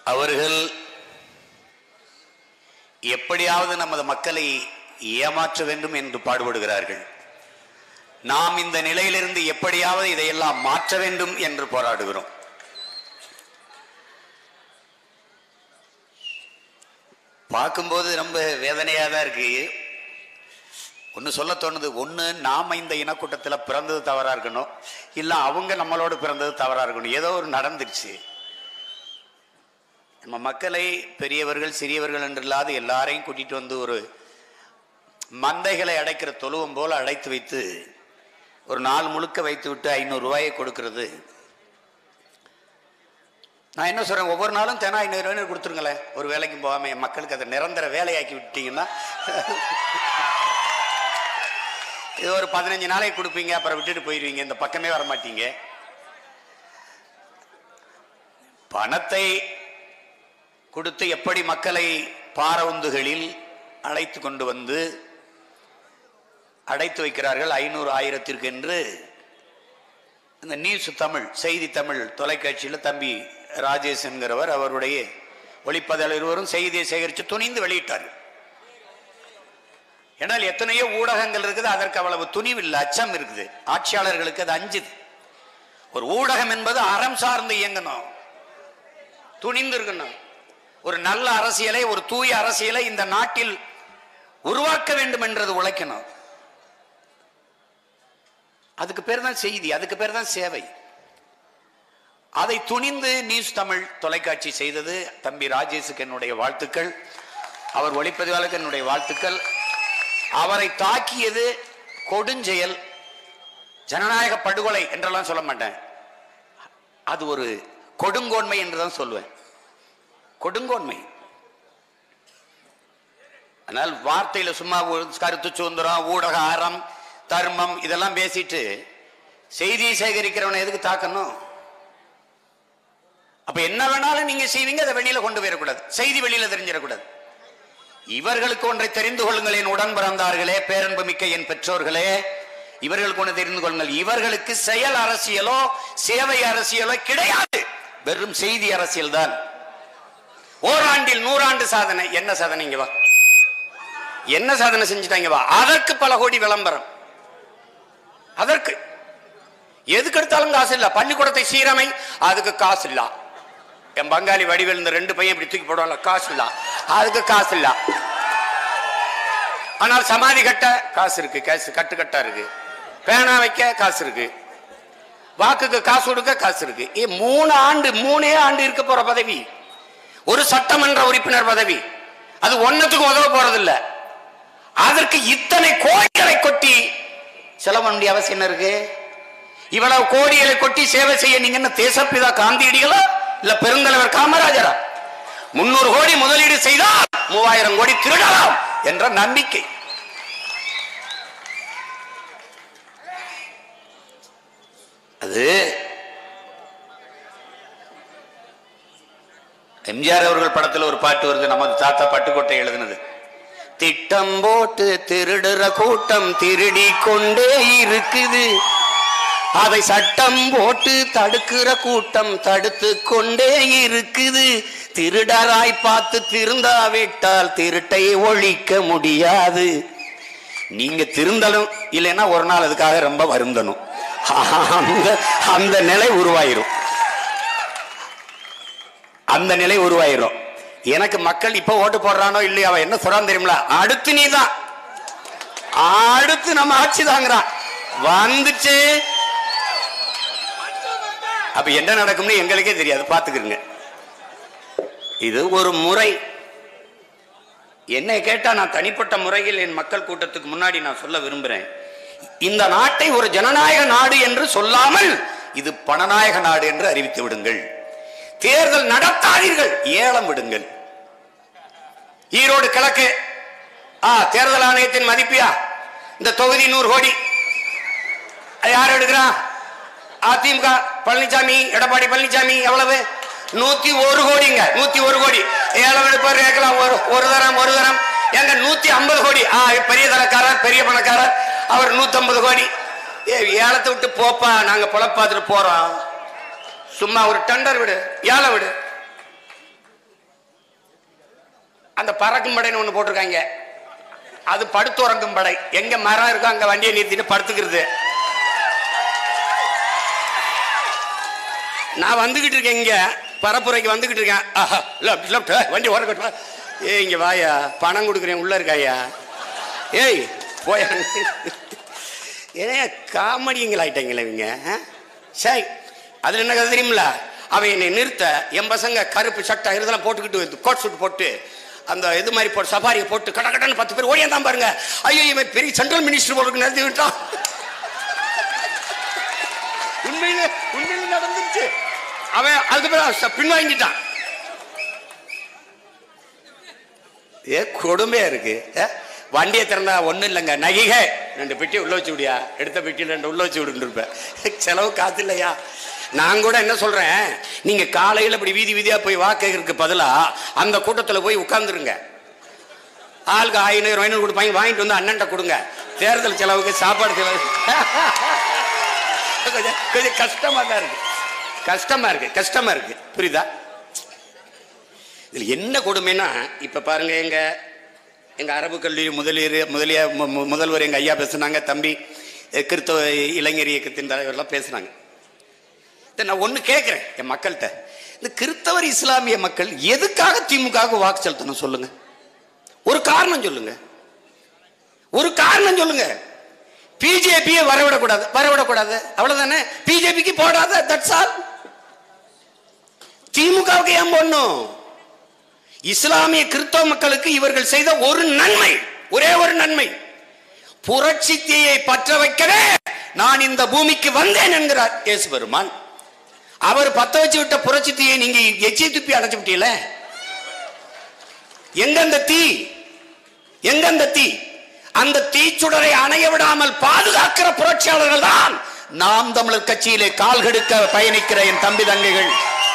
அவர்கள் எப்படியாவது நமது மக்களை ஏமாற்ற வேண்டும் என்று பாடுபடுகிறார்கள். நாம் இந்த நிலையிலிருந்து எப்படியாவது இதையெல்லாம் மாற்ற வேண்டும் என்று போராடுகிறோம். பார்க்கும்போது ரொம்ப வேதனையாக தான் இருக்கு. ஒன்று சொல்ல தோணுது, ஒன்று நாம் இந்த இனக்கூட்டத்தில் பிறந்தது தவறாக இருக்கணும், இல்லை அவங்க நம்மளோடு பிறந்தது தவறாக இருக்கணும். ஏதோ ஒரு நடந்துருச்சு. நம்ம மக்களை பெரியவர்கள் சிறியவர்கள் என்று இல்லாத எல்லாரையும் கூட்டிகிட்டு வந்து ஒரு மந்தைகளை அடைக்கிற தொழுவம் போல் அடைத்து வைத்து ஒரு நாள் முழுக்க வைத்து விட்டு 500 ரூபாயை கொடுக்கறது. நான் என்ன சொல்கிறேன், ஒவ்வொரு நாளும் தினம் 500 ரூபாய் கொடுத்துருங்களேன். ஒரு வேலைக்கு போகாமல் என் மக்களுக்கு அதை நிரந்தர வேலையாக்கி விட்டீங்கன்னா இது ஒரு 15 நாளைக்கு கொடுப்பீங்க, அப்புறம் விட்டுட்டு போயிடுவீங்க, இந்த பக்கமே வரமாட்டீங்க. பணத்தை கொடுத்து எப்படி மக்களை பாரவுந்துகளில் அழைத்து கொண்டு வந்து அடைத்து வைக்கிறார்கள் 500 1000 என்று. இந்த நியூஸ் தமிழ் செய்தி தமிழ் தொலைக்காட்சியில் தம்பி ராஜேஷ் என்கிறவர் அவருடைய ஒளிப்பதிவாளர் இருவரும் செய்தியை சேகரித்து துணிந்து வெளியிட்டார். ஏனால் எத்தனையோ ஊடகங்கள் இருக்குது, அதற்கு அவ்வளவு துணிவில்லை, அச்சம் இருக்குது. ஆட்சியாளர்களுக்கு அது அஞ்சுது. ஒரு ஊடகம் என்பது அறம் சார்ந்து இயங்கணும், துணிந்து இருக்கணும். ஒரு நல்ல அரசியலை, ஒரு தூய அரசியலை இந்த நாட்டில் உருவாக்க வேண்டும் என்றது உழைக்கணும். அதுக்கு பேர் தான் செய்தி, அதுக்கு பேர் தான் சேவை. அதை துணிந்து நியூஸ் தமிழ் தொலைக்காட்சி செய்தது. தம்பி ராஜேஷுக்கு என்னுடைய வாழ்த்துக்கள், அவர் ஒளிப்பதிவாளருக்கு என்னுடைய வாழ்த்துக்கள். அவரை தாக்கியது கொடுஞ்செயல், ஜனநாயக படுகொலை என்றெல்லாம் சொல்ல மாட்டேன், அது ஒரு கொடுங்கோன்மை என்றுதான் சொல்லுவேன். கொடுங்கோன்மை. ஆனால் வார்த்தையில சும்மா கருத்து சுதந்திரம், ஊடக அறம், தர்மம் இதெல்லாம் பேசிட்டு செய்தியை சேகரிக்கிறவனை எதுக்கு தாக்கணும்? அப்ப என்ன வேணாலும் நீங்க செய்வீங்க, அதை வெளியில கொண்டு போயிடக்கூடாது, செய்தி வெளியில தெரிஞ்சிடக்கூடாது. இவர்களுக்கு ஒன்றை தெரிந்து கொள்ளுங்கள் என் உடன் பிறந்தார்களே, பேரன்பு மிக்க என் பெற்றோர்களே, இவர்களுக்கு ஒன்று தெரிந்து கொள்ளுங்கள், இவர்களுக்கு செயல் அரசியலோ சேவை அரசியலோ கிடையாது, வெறும் செய்தி அரசியல் தான். ஓராண்டில் 100 ஆண்டு சாதனை. என்ன சாதனை? இங்க வா, என்ன சாதனை செஞ்சுட்டாங்க வா. அதற்கு பல கோடி விளம்பரம், அதற்கு எதுக்கு எடுத்தாலும் காசு இல்ல. பள்ளிக்கூடத்தை சீரமை, அதுக்கு காசு இல்ல. என் பங்காளி வடிவேல் இந்த 2 பையன் இப்படி தூக்கி போடுவாங்க, காசு இல்ல, அதுக்கு காசு இல்ல. ஆனால் சமாதி கட்ட காசு இருக்கு, காசு கட்டு கட்டா இருக்கு. பேனா வைக்க காசு இருக்கு, வாக்குக்கு காசு கொடுக்க காசு இருக்கு. 3 ஆண்டு இருக்க போற பதவி, ஒரு சட்டமன்ற உறுப்பினர் பதவி, அது ஒன்னத்துக்கும் உதவ போறதில்ல. அதற்கு இத்தனை கோடிகளை கொட்டி செலவு வேண்டிய அவசியம் என்ன இருக்கு? இவ்வளவு கோடிகளை கொட்டி சேவை செய்ய நீங்க என்ன தேசப்பிதா காந்தியடிகளா இல்ல பெருந்தலைவர் காமராஜரா? 300 கோடி முதலீடு செய்தால் 3000 கோடி திருடலாம் என்ற நம்பிக்கை. அது எம்ஜிஆர் அவர்கள் படத்தில் ஒரு பாட்டு வருது, நமது தாத்தா பட்டுக்கோட்டை எழுதினது. திட்டம் போட்டு திருடுற கூட்டம் திருடி கொண்டே இருக்குது, அதை சட்டம் போட்டு தடுக்கிற கூட்டம் தடுத்து கொண்டே இருக்குது. திருடராய் பார்த்து திருந்தாவிட்டால் திருட்டை ஒழிக்க முடியாது. நீங்க திருந்தலும் இல்லைன்னா ஒரு நாள் அதுக்காக ரொம்ப வருந்தணும். அந்த நிலை உருவாயிரும், அந்த நிலை உருவாயிரும். எனக்கு மக்கள் இப்ப ஓட்டு போடுறானோ இல்லையா, அவன் என்ன சொல்றான் தெரியுங்களா? அடுத்து நீ தான், அடுத்து நம்ம ஆட்சி தாங்கிறான் வந்துச்சு. அப்ப என்ன நடக்கும்னு எங்களுக்கே தெரியாது, பாத்துக்கிறங்க. இது ஒரு முறை. என்னை கேட்டா நான் தனிப்பட்ட முறையில் என் மக்கள் கூட்டத்துக்கு முன்னாடி நான் சொல்ல விரும்புறேன், இந்த நாட்டை ஒரு ஜனநாயக நாடு என்று சொல்லாமல் இது பணநாயக நாடு என்று அறிவித்து விடுங்கள். தேர்தல் நடத்தாதீர்கள், ஏலம் விடுங்கள். ஈரோடு கிழக்கு தேர்தல் ஆணையத்தின் மதிப்பியா இந்த தொகுதி 100 கோடி. யார் எடுக்கிறான்? அதிமுக பழனிசாமி, எடப்பாடி பழனிசாமி. எவ்வளவு? 101 கோடிங்க, 101 கோடி. ஏலம் எடுப்பார் கேட்கலாம், ஒரு தரம் எங்க 150 கோடி. பெரிய தரக்காரர், பெரிய பணக்காரர், அவர் 150 கோடி. ஏலத்தை விட்டு போப்பா, நாங்க பொழப்பாத்துட்டு போறோம். சும்மா ஒரு டெண்டர் விடு, ஏலம் விடு. அந்த பறக்கும் படைன்னு ஒண்ணு போட்டிருக்காங்க. அது படுத்துறங்கும் படை. எங்க மரம் இருக்கோ அங்க வண்டியை நிறுத்திட்டு படுத்துக்கிறது. நான் வந்துகிட்டு இருக்கேன், இங்க பரப்புரைக்கு வந்துகிட்டு இருக்கேன். வண்டி ஓரக்கட்டு. ஏய் இங்க வாயா, பணம் கொடுக்குறேன், உள்ள இருக்காயா? ஏய் போயா. ஏன்னா காமெடிங்களாயிட்டாங்களே இவங்க. சரி, அதுல என்ன கதை தெரியுமில்ல? அவன் என்னை நிறுத்த, என் பசங்க கருப்பு சட்டை இதெல்லாம் போட்டுக்கிட்டு கோட் சூட் போட்டு அந்த இது மாதிரி போட்டு சஃபாரியை போட்டு கட கடன்னு 10 பேர் ஓடியாந்தான் பாருங்க. ஐயோ இவன் பெரிய சென்ட்ரல் மினிஸ்டர் போட்டு நிறுத்தி விட்டான். உண்மையிலே உண்மையிலே நடந்துச்சு. அவன் அதுக்கப்புறம் பின்வாங்கிட்டான். ஏ கொடுமையா இருக்கு. வண்டியை திறந்தா ஒண்ணும் இல்லைங்க, நகைகை 2 பெட்டி உள்ள வச்சு விடியா, எடுத்த பெட்டி 2 உள்ள வச்சு விடுன்னு இருப்பேன். செலவு காசு இல்லையா? நான் கூட என்ன சொல்றேன், நீங்க காலையில இப்படி வீதி வீதியா போய் வாக்கு பதிலா அந்த கூட்டத்துல போய் உட்கார்ந்துருங்க. ஆளுக்கு 500 கொடுப்பாங்க, வாங்கிட்டு வந்து அண்ணன்ட்ட கொடுங்க. தேர்தல் செலவுக்கு சாப்பாடு செலவு கொஞ்சம் கஷ்டமா தான் இருக்கு. கஷ்டமா இருக்கு. புரியுதா? இதுல என்ன கொடுமைன்னா, இப்ப பாருங்க, எங்க அரபு கல்லூரி முதல்வர் எங்க ஐயா பேசுனாங்க, தம்பி கிறிஸ்தவ இளைஞர் இயக்கத்தின் தலைவர்லாம் பேசுனாங்க. நான் ஒண்ணு கேட்கிறேன் என் மக்கள்கிட்ட, இந்த கிறிஸ்தவர் இஸ்லாமிய மக்கள் எதுக்காக திமுக வாக்கு செலுத்தணும் சொல்லுங்க? ஒரு காரணம் சொல்லுங்க. பிஜேபியை வரவிடக்கூடாது, அவ்வளவுதானே. பிஜேபிக்கு போடாத, தட்ஸ் ஆல். திமுகவுக்கு ஏன் போடணும்? இஸ்லாமிய கிறிஸ்தவ மக்களுக்கு இவர்கள் செய்த ஒரு நன்மை, ஒரே ஒரு நன்மை, புரட்சி தீயை பற்ற வைக்கவே நான் இந்த பூமிக்கு வந்தேன் என்கிறார் இயேசு பெருமான். அவர் பத்த வச்சு விட்ட புரட்சி தீயை நீங்க எச்சி துப்பி அடைச்சு விட்டீங்களே. எங்க அந்த தீ? அந்த தீச்சுடரை அணைய விடாமல் பாதுகாக்கிற புரட்சியாளர்கள் தான் நாம் தமிழர் கட்சியிலே கால்கெடுக்க பயணிக்கிற என் தம்பி தங்கைகள்.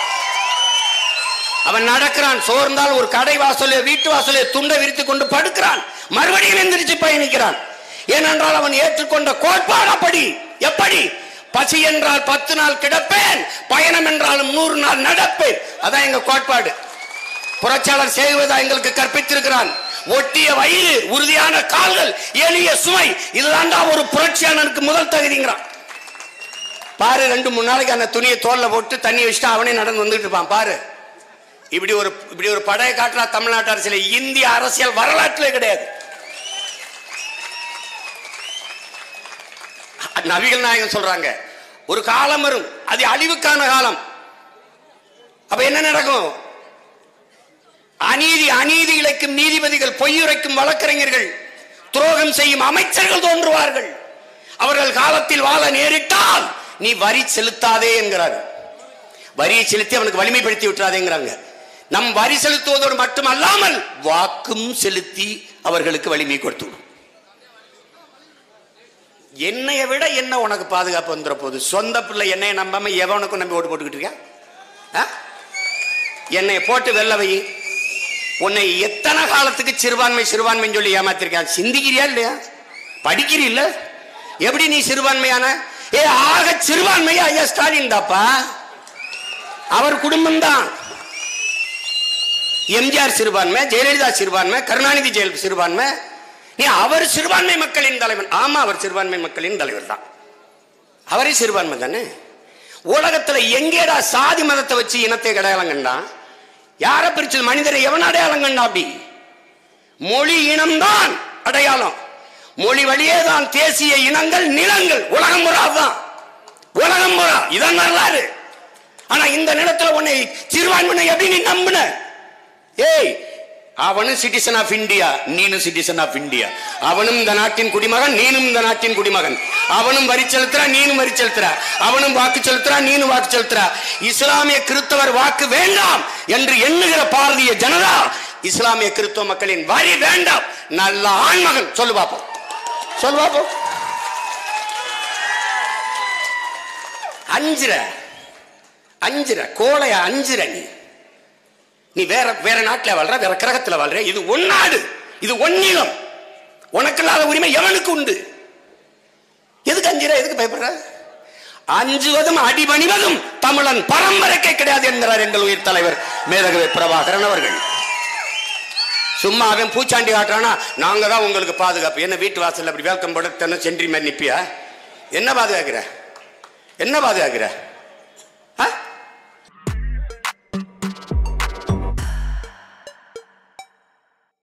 அவன் நடக்கிறான், சோர்ந்தால் ஒரு கடை வாசலே வீட்டு வாசலே துண்டை விரித்து கொண்டு படுக்கிறான், மறுபடியும் எந்திரிச்சு பயணிக்கிறான். ஏனென்றால் அவன் ஏற்றுக்கொண்ட கோட்பாடு அப்படி. எப்படி? பசி என்றால் 10 நாள் கிடப்பேன், பயணம் என்றாலும் 100 நாள் நடப்பேன். அதான் எங்க கோட்பாடு. புரட்சியாளர் செய்வதா எங்களுக்கு கற்பித்திருக்கிறான். ஒட்டிய வயிறு, உறுதியான கால்கள், எளிய சுமை, இதுதான்டா ஒரு புரட்சியாளனுக்கு முதல் தகுதிங்கிறான். பாரு, 2-3 நாளைக்கு அந்த துணியை தோல்ல போட்டு தண்ணி வச்சுட்டு அவனே நடந்து வந்துட்டு இருப்பான். பாரு, இப்படி ஒரு படையை காட்டுறா தமிழ்நாட்டு அரசியல். இந்திய அரசியல் வரலாற்றிலே கிடையாது. நபிகள் நாயகம் சொல்றாங்க, ஒரு காலம் வரும், அது அழிவுக்கான காலம். அப்ப என்ன நடக்கும்? அநீதி இழைக்கும் நீதிபதிகள், பொய்யுரைக்கும் வழக்கறிஞர்கள், துரோகம் செய்யும் அமைச்சர்கள் தோன்றுவார்கள். அவர்கள் காலத்தில் வாழ நேரிட்டால் நீ வரி செலுத்தாதே என்கிறார். வரியை செலுத்தி அவனுக்கு வலிமைப்படுத்தி விட்டுறாதேங்கிறாங்க. நம் வரி செலுத்துவதோடு மட்டுமல்லாமல் வாக்கும் செலுத்தி அவர்களுக்கு வலிமை கொடுத்து. என்னைய விட என்ன உனக்கு பாதுகாப்பு வந்துற போது? சொந்த பிள்ளை என்னைய நம்பாம எவனுக்கும் நம்பி ஓட்டு போட்டுக்கிட்டு இருக்க? என்னைய போட்டு வெல்ல வை. உன்னை எத்தனை காலத்துக்கு சிறுபான்மை சொல்லி ஏமாத்திருக்கான்? சிந்திக்கிறியா இல்லையா? படிக்கிறீல்ல? எப்படி நீ சிறுபான்மையான? ஆக சிறுபான்மையா ஐயா ஸ்டாலின் தாப்பா. அவர் குடும்பம் தான். எம்ஜிஆர் சிறுபான்மை, ஜெயலலிதா சிறுபான்மை, கருணாநிதி சிறுபான்மை. நீ அவர் சிறுபான்மை மக்களின் தலைவர். ஆமா, அவர் சிறுபான்மை மக்களின் தலைவர் தான். அவரே சிறுபான்மை தானே. உலகத்துல எங்கேடா சாதி மதத்தை வச்சு இனத்தை அடையாளம் கண்டா? யார பிரிச்சது? மனிதரை எவன் அடையாளம் கண்டா? அப்படி மொழி இனம்தான் அடையாளம். மொழி வழியே தான் தேசிய இனங்கள், நிலங்கள். உலகம் முறாதான், உலகம் முறா. இதான் வரலாறு. ஆனா இந்த நிலத்துல உன்னை சிறுபான்மை எப்படி நீ நம்பின? ஏய், அவனும் சிட்டிசன் ஆஃப் இந்தியா, நீனும் சிட்டிசன் ஆஃப் இந்தியா. அவனும் இந்த நாட்டின் குடிமகன், நீனும் இந்த நாட்டின் குடிமகன். அவனும் வரி செலுத்துறா, நீனும் வரி செலுத்துற. அவனும் வாக்கு செலுத்துறா, நீனும் வாக்கு செலுத்துற. இஸ்லாமிய கிறிஸ்தவர் வாக்கு வேண்டாம் என்று எண்ணுகிற பாரதிய ஜனதா இஸ்லாமிய கிறிஸ்தவ மக்களின் வரி வேண்டாம். நல்ல ஆண்மகன் சொல்லு பாப்போம், சொல்லு பாப்போம். அஞ்சுற கோளைய அஞ்சுற. நீ வேற நாட்டில் வாழ்ற, வேற கிரகத்தில் வாழ்ற. இது ஒன் நாடு, இது ஒன்னிலம். உனக்கு இல்லாத உரிமை எவனுக்கு உண்டு? எதுக்கு அஞ்சுற? எதுக்கு பயப்படுற? அஞ்சுவதும் அடிபணிவதும் தமிழன் பரம்பரைக்கே கிடையாது என்கிறார் எங்கள் உயிர் தலைவர் மேதகவி பிரபாகரன் அவர்கள். சும்மா அவன் பூச்சாண்டி காட்டுறானா நாங்க தான் உங்களுக்கு பாதுகாப்பு. என்ன வீட்டு வாசல் அப்படி வேல்கம் போட சென்றி மாதிரி நிப்பியா? என்ன பாதுகாக்கிற? என்ன பாதுகாக்கிற?